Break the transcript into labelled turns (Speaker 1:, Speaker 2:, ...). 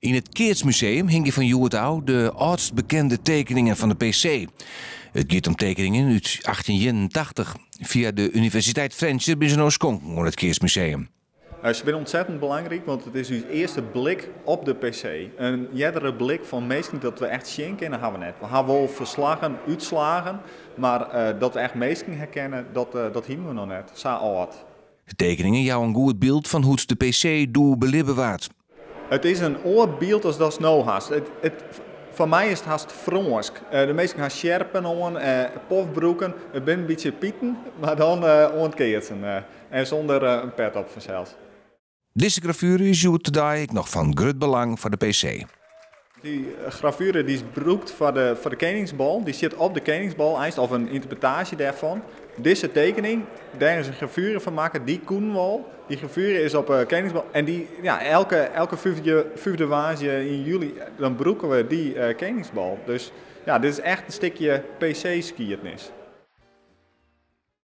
Speaker 1: In het Keertsmuseum hing van Juwetouw de oudst bekende tekeningen van de PC. Het gaat om tekeningen uit 1881. Via de Universiteit French ben ze nou schonken aan het Keertsmuseum.
Speaker 2: Ze zijn ontzettend belangrijk, want het is uw eerste blik op de PC. Een jerdere blik van meesten dat we echt zien kennen, hebben we net. We hebben wel verslagen, uitslagen, maar dat we echt meesten herkennen, dat hebben we nog net. Zo oud.
Speaker 1: De tekeningen jouw een goed beeld van hoe de PC doe belibben waard.
Speaker 2: Het is een oud beeld als dat nou haast. Voor mij is het haast Fransk. De meesten gaan sjerpen aan, pofbroeken. Het ben een beetje pieten, maar dan ontkeertsen. En zonder een pet op vanzelfs.
Speaker 1: Deze gravure is today nog van groot belang voor de PC.
Speaker 2: Die gravure die is gebruikt voor de koningsbal. Die zit op de koningsbal, of een interpretatie daarvan. Deze tekening, daar is een gravure van maken, die koen wel. Die gravure is op koningsbal. En die, ja, elke vijfde waasje in juli, dan broeken we die koningsbal. Dus ja, dit is echt een stukje PC-skiertnis.